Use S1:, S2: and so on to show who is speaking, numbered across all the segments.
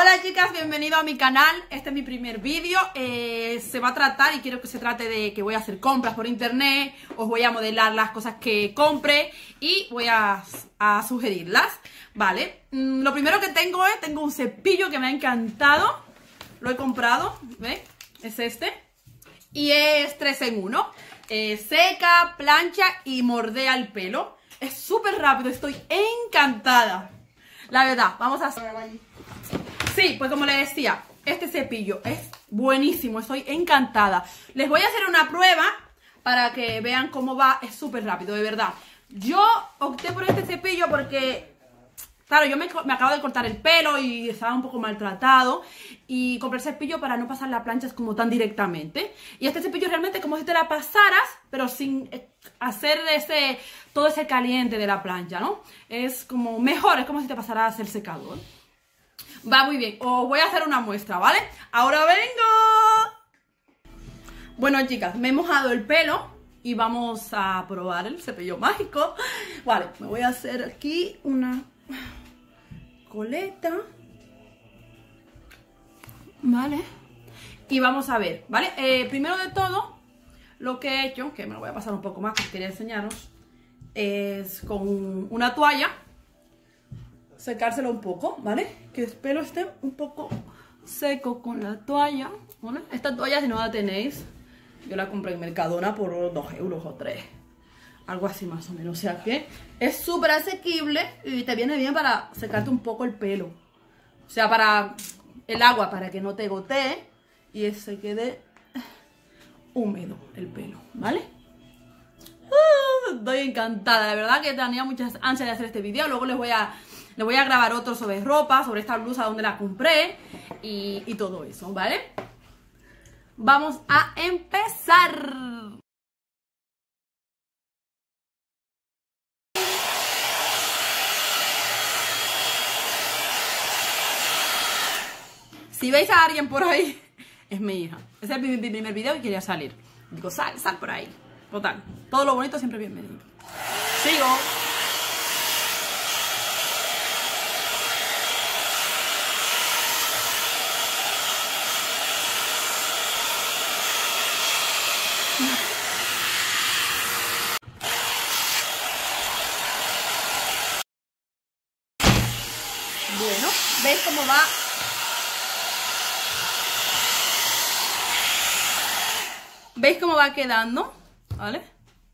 S1: Hola chicas, bienvenido a mi canal. Este es mi primer vídeo. Se va a tratar y quiero que se trate de que voy a hacer compras por internet. Os voy a modelar las cosas que compre y voy a sugerirlas. Vale, lo primero que tengo tengo un cepillo que me ha encantado. Lo he comprado, ¿veis? Es este. Y es 3 en 1. Seca, plancha y mordea el pelo. Es súper rápido, estoy encantada. La verdad, vamos a hacer... Sí, pues como les decía, este cepillo es buenísimo, estoy encantada. Les voy a hacer una prueba para que vean cómo va, es súper rápido, de verdad. Yo opté por este cepillo porque, claro, yo me acabo de cortar el pelo y estaba un poco maltratado. Y compré el cepillo para no pasar las planchas como tan directamente. Y este cepillo realmente como si te la pasaras, pero sin hacer todo ese caliente de la plancha, ¿no? Es como mejor, es como si te pasaras el secador. Va muy bien, os voy a hacer una muestra, ¿vale? ¡Ahora vengo! Bueno, chicas, me he mojado el pelo y vamos a probar el cepillo mágico. Vale, me voy a hacer aquí una coleta. Vale. Y vamos a ver, ¿vale? Primero de todo, lo que he hecho, que me lo voy a pasar un poco más porque quería enseñaros, es con una toalla secárselo un poco, ¿vale? Que el pelo esté un poco seco con la toalla, ¿vale? Esta toalla, si no la tenéis, yo la compré en Mercadona por 2 euros o 3, algo así más o menos. O sea que es súper asequible y te viene bien para secarte un poco el pelo. O sea, para el agua, para que no te gotee y se quede húmedo el pelo, ¿vale? Estoy encantada, de verdad que tenía muchas ansias de hacer este video. Luego les voy a grabar otro sobre ropa, sobre esta blusa donde la compré y todo eso, ¿vale? Vamos a empezar. Si veis a alguien por ahí, es mi hija. Ese es mi primer video y quería salir. Digo, sal por ahí. Total, todo lo bonito siempre bienvenido. Sigo. Bueno, ¿veis cómo va? ¿Veis cómo va quedando? ¿Vale?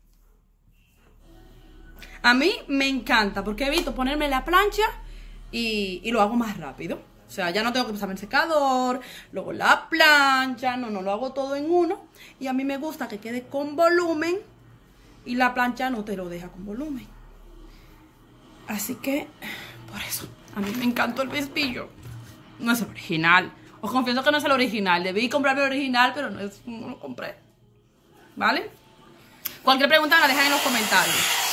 S1: A mí me encanta porque evito ponerme la plancha y lo hago más rápido. O sea, ya no tengo que pasarme el secador, luego la plancha, no, lo hago todo en uno. Y a mí me gusta que quede con volumen y la plancha no te lo deja con volumen. Así que, por eso, a mí me encantó el cepillo. No es el original. Os confieso que no es el original. Debí comprarme el original, pero no lo compré. ¿Vale? Cualquier pregunta me la dejan en los comentarios.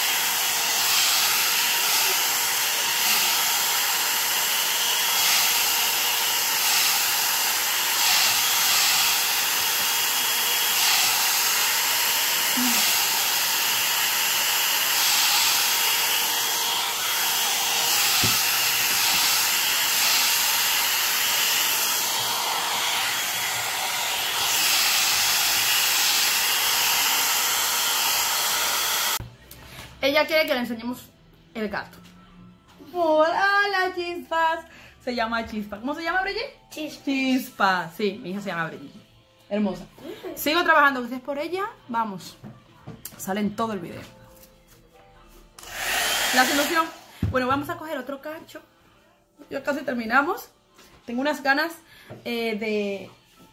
S1: Ella quiere que le enseñemos el gato. Hola, Chispas. Se llama Chispa. ¿Cómo se llama, Brigitte? Chispa. Sí, mi hija se llama Brigitte. Hermosa. Sigo trabajando, gracias por ella. Vamos. Sale en todo el video. La solución. Bueno, vamos a coger otro cacho. Ya casi terminamos. Tengo unas ganas de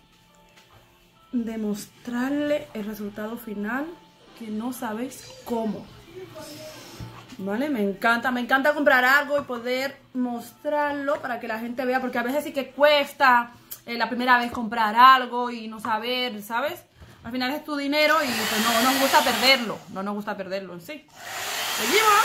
S1: mostrarle el resultado final que no sabéis cómo. Vale, me encanta comprar algo y poder mostrarlo para que la gente vea, porque a veces sí que cuesta la primera vez comprar algo y no saber, ¿sabes? Al final es tu dinero y pues no nos gusta perderlo, no nos gusta perderlo en sí. Seguimos.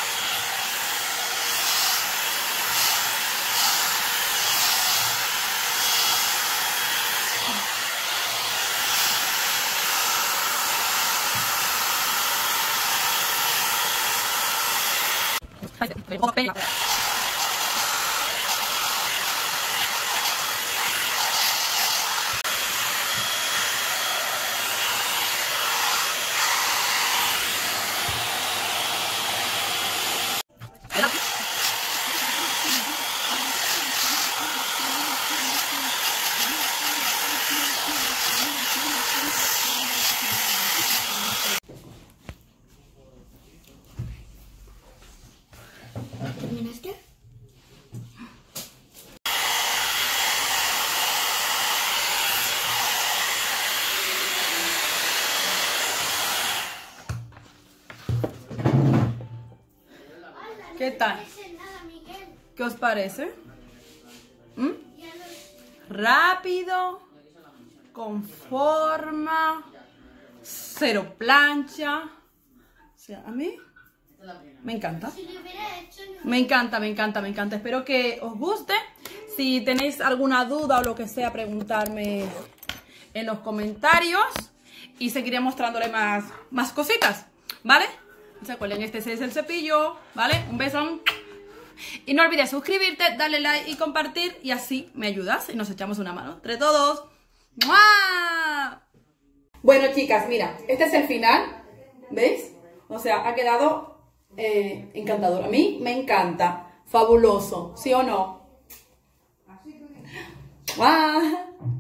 S1: ¿Qué os parece? ¿Mm? Rápido, con forma, cero plancha. O sea, a mí me encanta. Me encanta, me encanta, me encanta. Espero que os guste. Si tenéis alguna duda o lo que sea, preguntarme en los comentarios. Y seguiré mostrándole más cositas, ¿vale? No se acuerden, este es el cepillo, ¿vale? Un beso. Y no olvides suscribirte, darle like y compartir. Y así me ayudas y nos echamos una mano entre todos. ¡Mua! Bueno, chicas, mira, este es el final. ¿Veis? O sea, ha quedado encantador. A mí me encanta. Fabuloso, ¿sí o no? ¡Mua!